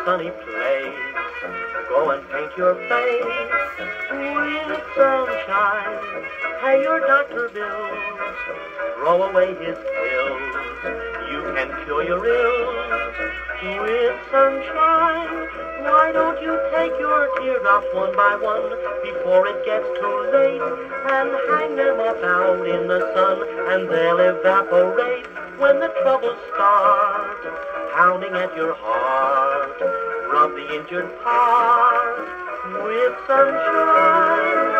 sunny place. Go and paint your face with sunshine. Pay your doctor bills. Throw away his pills. You can cure your ills with sunshine. Why don't you take your teardrops one by one before it gets too late, and hang them up out in the sun, and they'll evaporate when the troubles start pounding at your heart. Rub the injured part with sunshine.